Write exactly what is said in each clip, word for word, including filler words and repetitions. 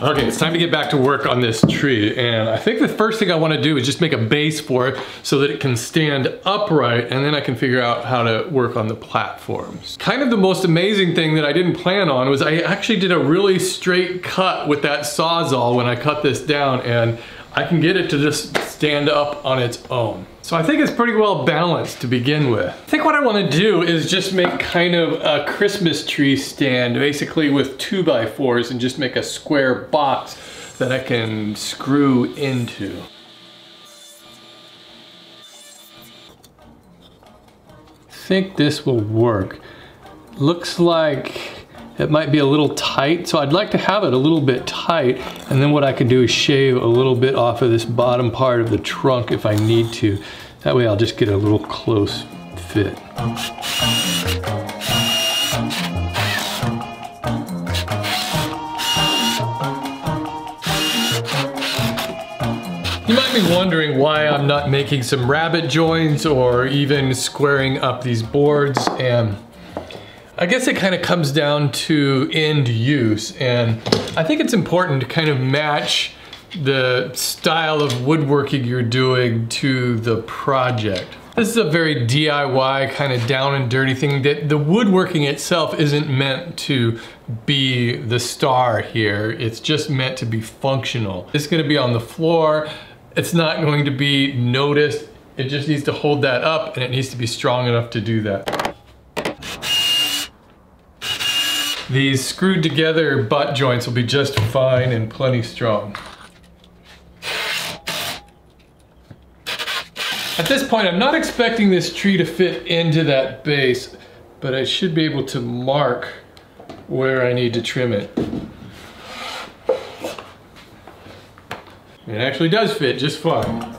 Okay, it's time to get back to work on this tree, and I think the first thing I want to do is just make a base for it so that it can stand upright, and then I can figure out how to work on the platforms. Kind of the most amazing thing that I didn't plan on was I actually did a really straight cut with that Sawzall when I cut this down, and I can get it to just stand up on its own. So I think it's pretty well balanced to begin with. I think what I want to do is just make kind of a Christmas tree stand, basically with two by fours, and just make a square box that I can screw into. I think this will work. Looks like it might be a little tight, so I'd like to have it a little bit tight, and then what I can do is shave a little bit off of this bottom part of the trunk if I need to. That way I'll just get a little close fit. You might be wondering why I'm not making some rabbet joints or even squaring up these boards, and I guess it kind of comes down to end use, and I think it's important to kind of match the style of woodworking you're doing to the project. This is a very D I Y kind of down and dirty thing. That the woodworking itself isn't meant to be the star here. It's just meant to be functional. It's going to be on the floor. It's not going to be noticed. It just needs to hold that up, and it needs to be strong enough to do that. These screwed together butt joints will be just fine and plenty strong. At this point, I'm not expecting this tree to fit into that base, but I should be able to mark where I need to trim it. It actually does fit just fine.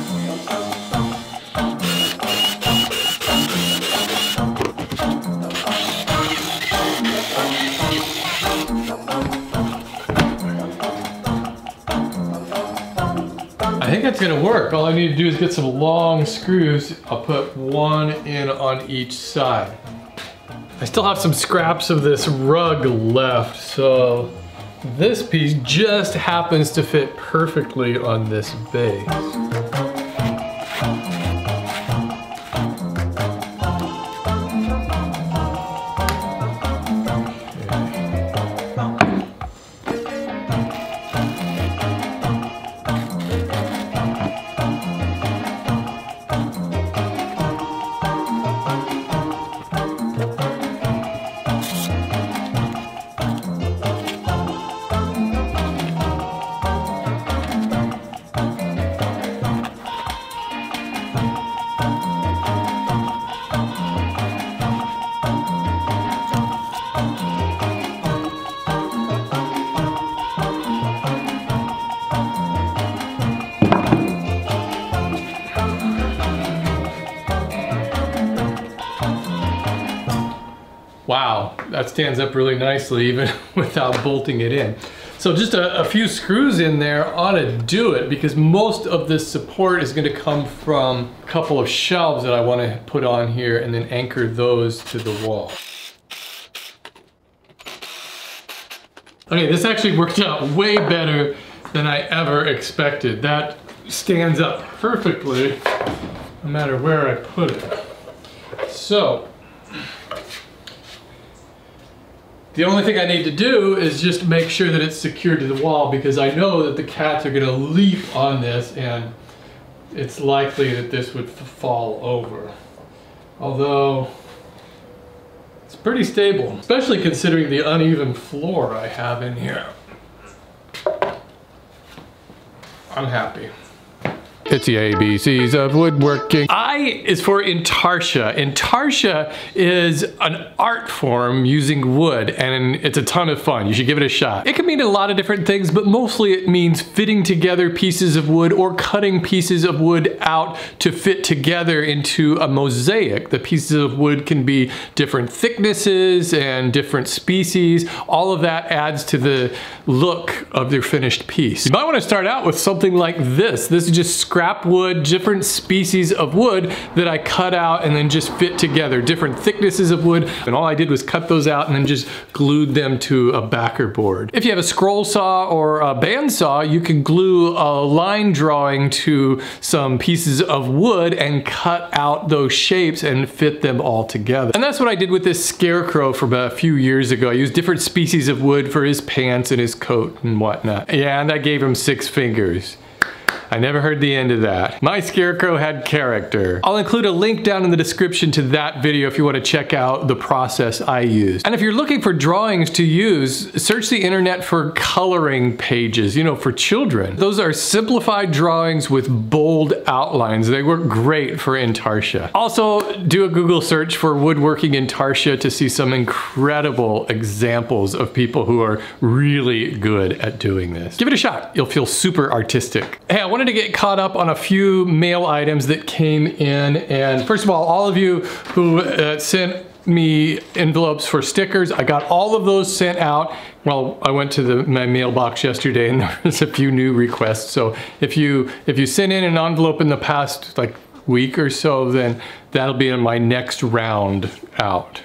I think that's gonna work. All I need to do is get some long screws. I'll put one in on each side. I still have some scraps of this rug left, so this piece just happens to fit perfectly on this base. Wow, that stands up really nicely even without bolting it in. So just a, a few screws in there ought to do it, because most of this support is going to come from a couple of shelves that I want to put on here and then anchor those to the wall. Okay, this actually worked out way better than I ever expected. That stands up perfectly no matter where I put it. So, the only thing I need to do is just make sure that it's secured to the wall, because I know that the cats are going to leap on this and it's likely that this would fall over. Although, it's pretty stable, especially considering the uneven floor I have in here. I'm happy. It's the A B Cs of woodworking. I is for intarsia. Intarsia is an art form using wood, and it's a ton of fun. You should give it a shot. It can mean a lot of different things, but mostly it means fitting together pieces of wood or cutting pieces of wood out to fit together into a mosaic. The pieces of wood can be different thicknesses and different species. All of that adds to the look of their finished piece. You might want to start out with something like this. This is just scratch scrap wood, different species of wood that I cut out and then just fit together, different thicknesses of wood. And all I did was cut those out and then just glued them to a backer board. If you have a scroll saw or a bandsaw, you can glue a line drawing to some pieces of wood and cut out those shapes and fit them all together. And that's what I did with this scarecrow from a few years ago. I used different species of wood for his pants and his coat and whatnot. Yeah, and I gave him six fingers. I never heard the end of that. My scarecrow had character. I'll include a link down in the description to that video if you want to check out the process I used. And if you're looking for drawings to use, search the internet for coloring pages, you know, for children. Those are simplified drawings with bold outlines. They work great for Intarsia. Also, do a Google search for woodworking Intarsia to see some incredible examples of people who are really good at doing this. Give it a shot. You'll feel super artistic. Hey, I want to get caught up on a few mail items that came in, and first of all, all of you who uh, sent me envelopes for stickers, I got all of those sent out. Well, I went to the, my mailbox yesterday and there was a few new requests, so if you if you sent in an envelope in the past like week or so, then that'll be in my next round out.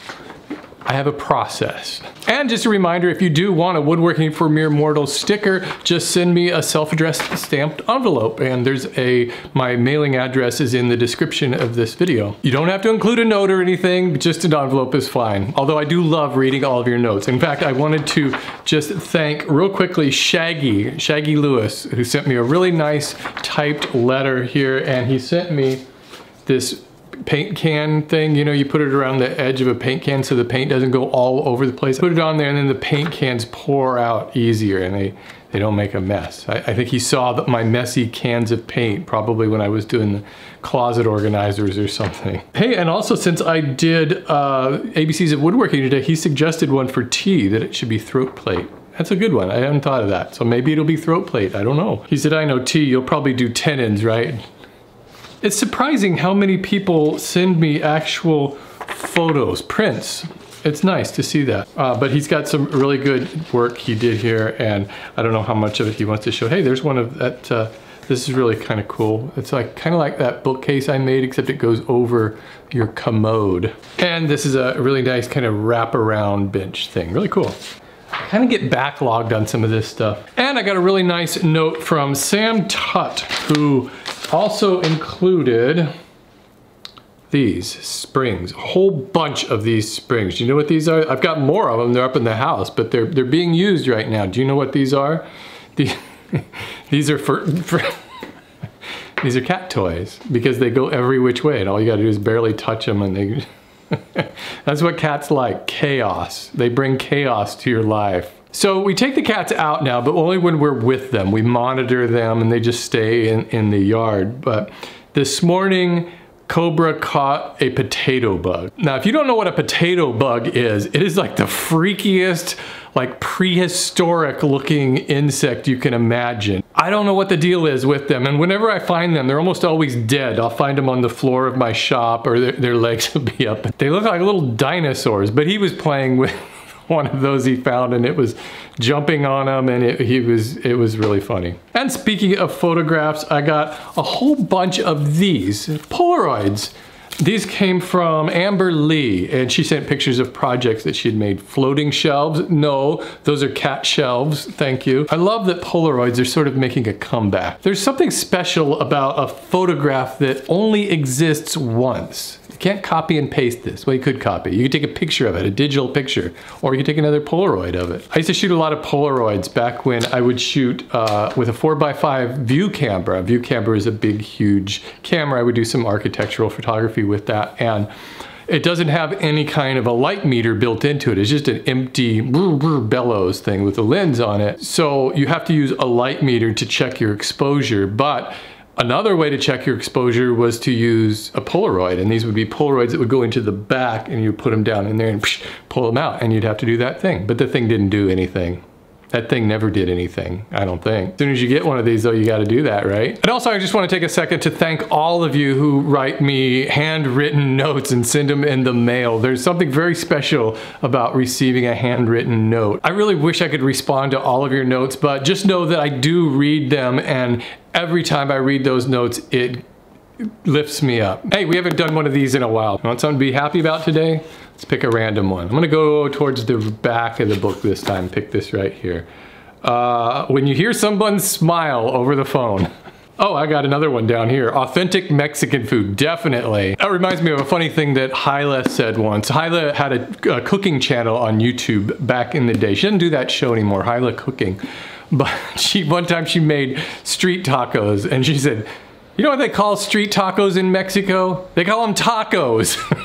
I have a process. And just a reminder, if you do want a Woodworking for Mere Mortals sticker, just send me a self-addressed stamped envelope, and there's a, my mailing address is in the description of this video. You don't have to include a note or anything, just an envelope is fine. Although I do love reading all of your notes. In fact, I wanted to just thank real quickly Shaggy, Shaggy Lewis, who sent me a really nice typed letter here, and he sent me this paint can thing. You know, you put it around the edge of a paint can so the paint doesn't go all over the place. Put it on there and then the paint cans pour out easier and they, they don't make a mess. I, I think he saw that my messy cans of paint probably when I was doing the closet organizers or something. Hey, and also since I did uh, A B Cs of Woodworking today, he suggested one for tea, that it should be throat plate. That's a good one. I haven't thought of that. So maybe it'll be throat plate. I don't know. He said, I know tea, you'll probably do tenons, right? It's surprising how many people send me actual photos, prints. It's nice to see that. Uh, but he's got some really good work he did here, and I don't know how much of it he wants to show. Hey, there's one of that, uh, this is really kind of cool. It's like kind of like that bookcase I made, except it goes over your commode. And this is a really nice kind of wraparound bench thing, really cool. I kind of get backlogged on some of this stuff. And I got a really nice note from Sam Tutt, who also included these springs, a whole bunch of these springs. Do you know what these are? I've got more of them, they're up in the house, but they're they're being used right now. Do you know what these are? These, these are for, for these are cat toys because they go every which way and all you gotta do is barely touch them and they, that's what cats like, chaos. They bring chaos to your life. So we take the cats out now, but only when we're with them. We monitor them and they just stay in, in the yard. But this morning, Cobra caught a potato bug. Now, if you don't know what a potato bug is, it is like the freakiest, like prehistoric looking insect you can imagine. I don't know what the deal is with them, and whenever I find them, they're almost always dead. I'll find them on the floor of my shop or their, their legs will be up. They look like little dinosaurs, but he was playing with one of those he found and it was jumping on him and it, he was, it was really funny. And speaking of photographs, I got a whole bunch of these Polaroids. These came from Amber Lee and she sent pictures of projects that she had made. Floating shelves? No, those are cat shelves, thank you. I love that Polaroids are sort of making a comeback. There's something special about a photograph that only exists once. You can't copy and paste this. Well, you could copy. You could take a picture of it, a digital picture, or you could take another Polaroid of it. I used to shoot a lot of Polaroids back when I would shoot uh, with a four by five view camera. A view camera is a big, huge camera. I would do some architectural photography with that, and it doesn't have any kind of a light meter built into it. It's just an empty bellows thing with a lens on it. So you have to use a light meter to check your exposure, but another way to check your exposure was to use a Polaroid, and these would be Polaroids that would go into the back and you put them down in there and psh, pull them out, and you'd have to do that thing. But the thing didn't do anything. That thing never did anything, I don't think. As soon as you get one of these though, you gotta do that, right? And also I just wanna take a second to thank all of you who write me handwritten notes and send them in the mail. There's something very special about receiving a handwritten note. I really wish I could respond to all of your notes, but just know that I do read them, and every time I read those notes, it lifts me up. Hey, we haven't done one of these in a while. Want something to be happy about today? Let's pick a random one. I'm gonna go towards the back of the book this time. Pick this right here. Uh, when you hear someone smile over the phone. Oh, I got another one down here. Authentic Mexican food, definitely. That reminds me of a funny thing that Hyla said once. Hyla had a, a cooking channel on YouTube back in the day. She doesn't do that show anymore, Hyla Cooking. But she one time she made street tacos and she said, you know what they call street tacos in Mexico? They call them tacos.